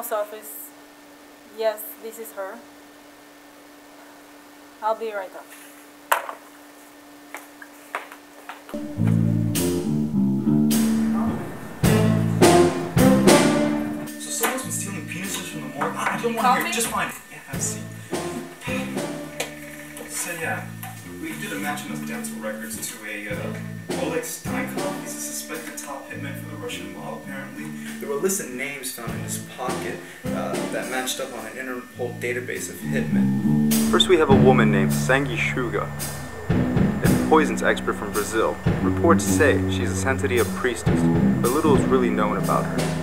post office. Yes, this is her. I'll be right up. So someone's been stealing penises from the morgue? I don't want to hear it. Just fine. Yeah, have a seat. So yeah, we did a match in those dental records to a Oleg Steinkov. He's a suspected top hitman for the Russian mob, apparently. There were lists of names found in his pocket that matched up on an Interpol database of hitmen. First we have a woman named Sangi Shuga, a poisons expert from Brazil. Reports say she's essentially a priestess, but little is really known about her.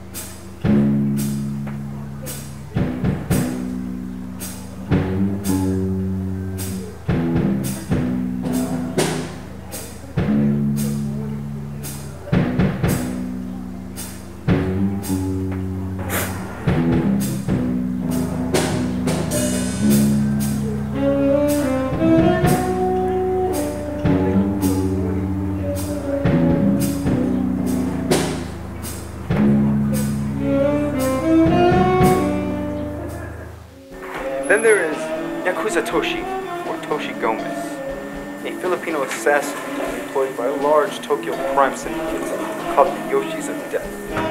Then there is Yakuza Toshi, or Toshi Gomez, a Filipino assassin employed by a large Tokyo crime syndicate called the Yoshis of Death.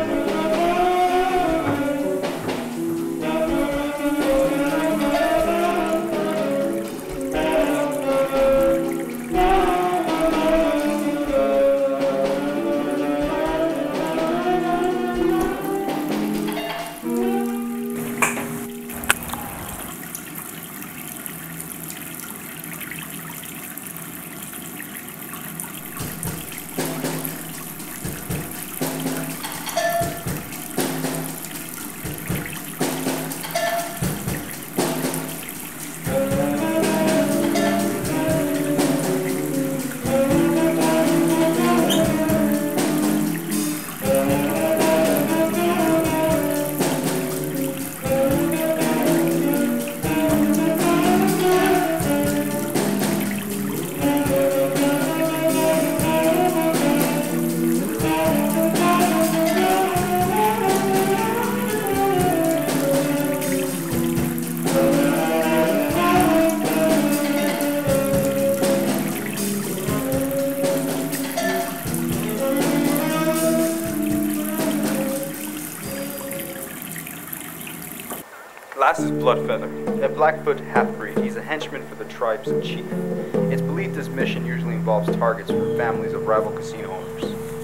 Last is Bloodfeather, a Blackfoot half-breed. He's a henchman for the tribe's chief. It's believed this mission usually involves targets for families of rival casino owners.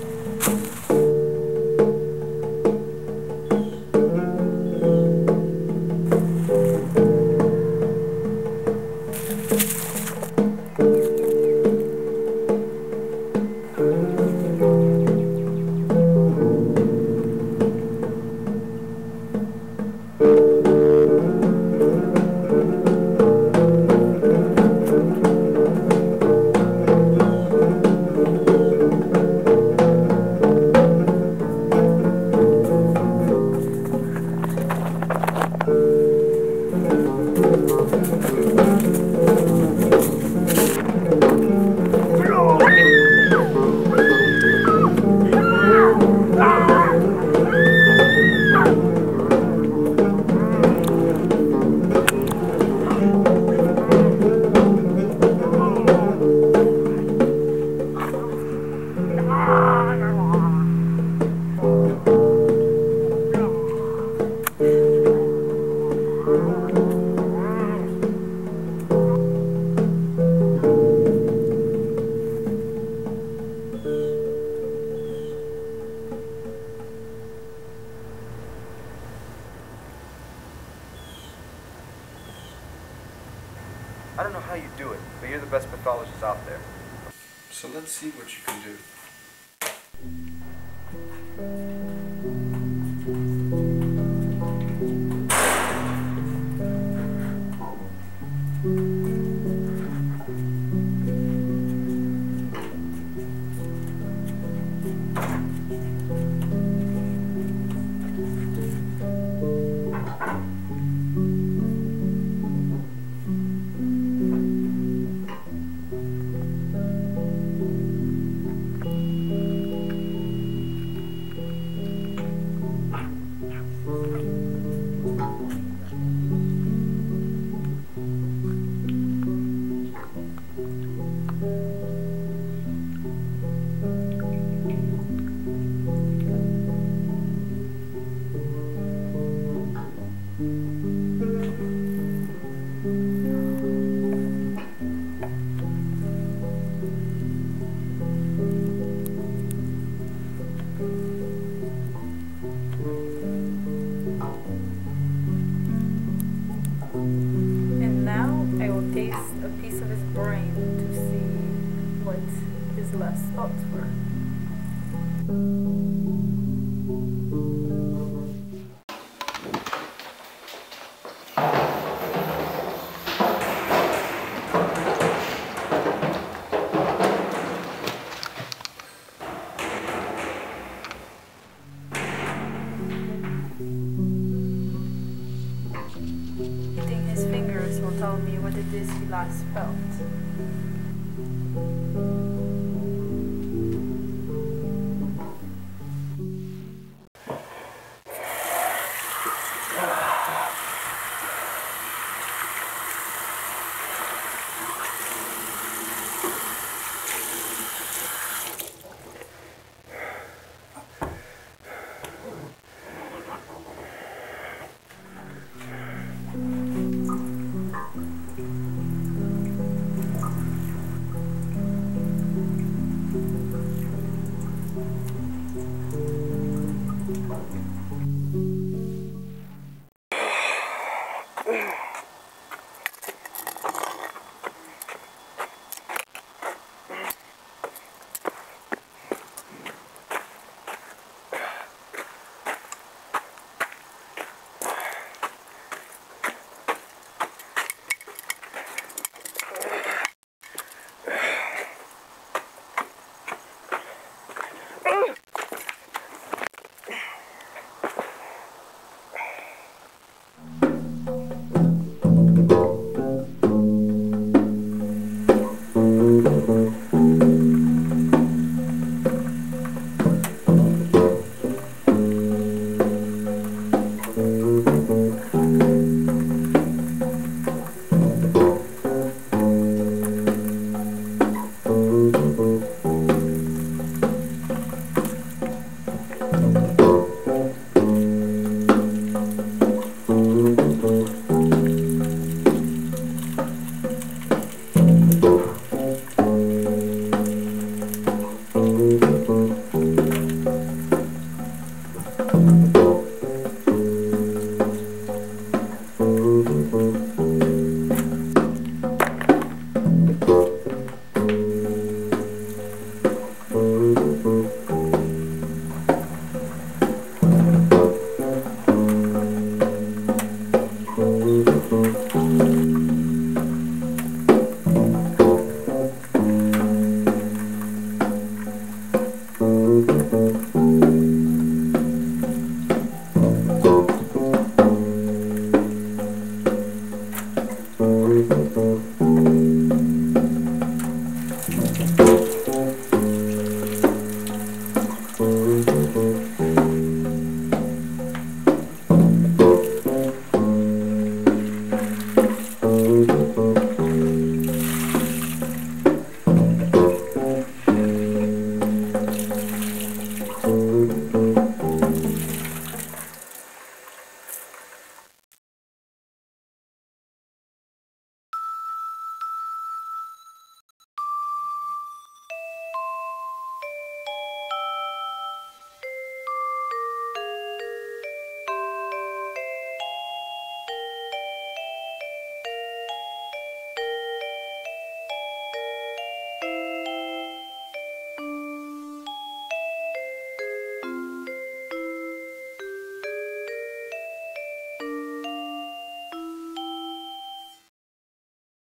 I don't know how you do it, but you're the best pathologist out there. So let's see what you can do. a piece of his brain to see what his last thoughts were. His fingers will tell me what it is he last felt.